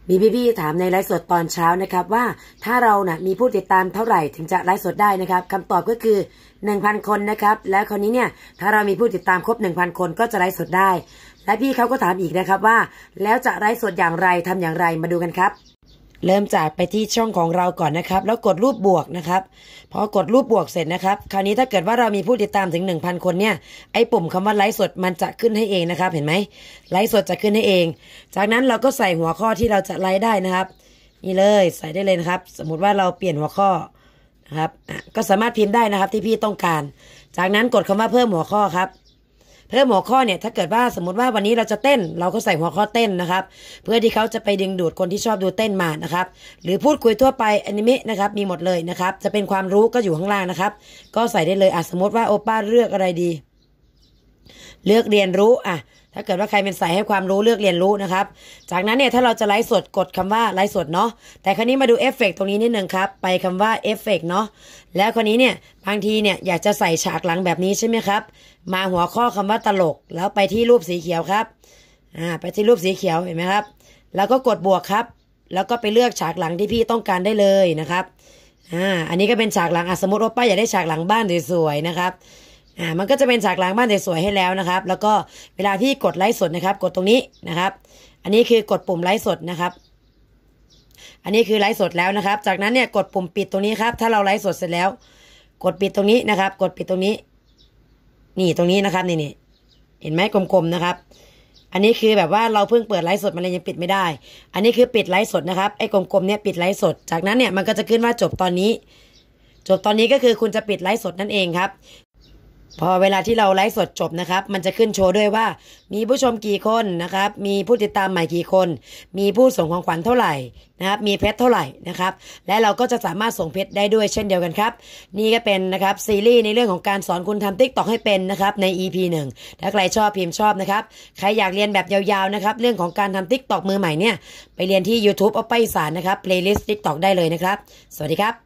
มีพี่ๆถามในไลฟ์สดตอนเช้านะครับว่าถ้าเรามีผู้ติดตามเท่าไหร่ถึงจะไลฟ์สดได้นะครับคำตอบก็คือ 1,000 คนนะครับแล้วคราวนี้เนี่ยถ้าเรามีผู้ติดตามครบ 1,000 คนก็จะไลฟ์สดได้และพี่เขาก็ถามอีกนะครับว่าแล้วจะไลฟ์สดอย่างไรทำอย่างไรมาดูกันครับเริ่มจากไปที่ช่องของเราก่อนนะครับแล้วกดรูปบวกนะครับพอกดรูปบวกเสร็จนะครับคราวนี้ถ้าเกิดว่าเรามีผู้ติดตามถึง 1,000 คนเนี่ยไอ้ปุ่มคำว่าไลฟ์สดมันจะขึ้นให้เองนะครับเห็นไหมไลฟ์สดจะขึ้นให้เองจากนั้นเราก็ใส่หัวข้อที่เราจะไลฟ์ได้นะครับนี่เลยใส่ได้เลยนะครับสมมุติว่าเราเปลี่ยนหัวข้อนะครับก็สามารถพิมพ์ได้นะครับที่พี่ต้องการจากนั้นกดคำว่าเพิ่มหัวข้อครับเพิ่มหัวข้อเนี่ยถ้าเกิดว่าสมมติว่าวันนี้เราจะเต้นเราก็ใส่หัวข้อเต้นนะครับเพื่อที่เขาจะไปดึงดูดคนที่ชอบดูเต้นมานะครับหรือพูดคุยทั่วไปอนิเมะนะครับมีหมดเลยนะครับจะเป็นความรู้ก็อยู่ข้างล่างนะครับก็ใส่ได้เลยสมมติว่าโอป้าเลือกอะไรดีเลือกเรียนรู้ถ้าเกิดว่าใครเป็นสายให้ความรู้เลือกเรียนรู้นะครับจากนั้นเนี่ยถ้าเราจะไลฟ์สดกดคำว่าไลฟ์สดเนาะแต่คราวนี้มาดูเอฟเฟกต์ตรงนี้นิดนึงครับไปคำว่าเอฟเฟกต์เนาะแล้วคราวนี้เนี่ยบางทีเนี่ยอยากจะใส่ฉากหลังแบบนี้ใช่ไหมครับมาหัวข้อคำว่าตลกแล้วไปที่รูปสีเขียวครับไปที่รูปสีเขียวเห็นไหมครับแล้วก็กดบวกครับแล้วก็ไปเลือกฉากหลังที่พี่ต้องการได้เลยนะครับอันนี้ก็เป็นฉากหลังสมมติว่าป้าอยากได้ฉากหลังบ้านสวยๆนะครับมันก็จะเป็นฉากหลังบ้านสวยๆให้แล้วนะครับแล้วก็เวลาที่กดไลฟ์สดนะครับกดตรงนี้นะครับอันนี้คือกดปุ่มไลฟ์สดนะครับอันนี้คือไลฟ์สดแล้วนะครับจากนั้นเนี่ยกดปุ่มปิดตรงนี้ครับถ้าเราไลฟ์สดเสร็จแล้วกดปิดตรงนี้นะครับกดปิดตรงนี้นี่ตรงนี้นะครับนี่เห็นไหมกลมๆนะครับอันนี้คือแบบว่าเราเพิ่งเปิดไลฟ์สดมันเลยยังปิดไม่ได้อันนี้คือปิดไลฟ์สดนะครับไอ้กลมๆเนี่ยปิดไลฟ์สดจากนั้นเนี่ยมันก็จะขึ้นว่าจบตอนนี้ก็คือคุณจะปิดไลฟ์สดนั่นเองครับพอเวลาที่เราไลฟ์สดจบนะครับมันจะขึ้นโชว์ด้วยว่ามีผู้ชมกี่คนนะครับมีผู้ติดตามใหม่กี่คนมีผู้ส่งของขวัญเท่าไหร่นะครับมีเพชรเท่าไหร่นะครับและเราก็จะสามารถส่งเพชรได้ด้วยเช่นเดียวกันครับนี่ก็เป็นนะครับซีรีส์ในเรื่องของการสอนคุณทำ TikTok ให้เป็นนะครับใน EP 1ถ้าใครชอบพิมพ์ชอบนะครับใครอยากเรียนแบบยาวๆนะครับเรื่องของการทำ TikTok มือใหม่เนี่ยไปเรียนที่ YouTube เอาไปอีสานนะครับ Playlist TikTok ได้เลยนะครับสวัสดีครับ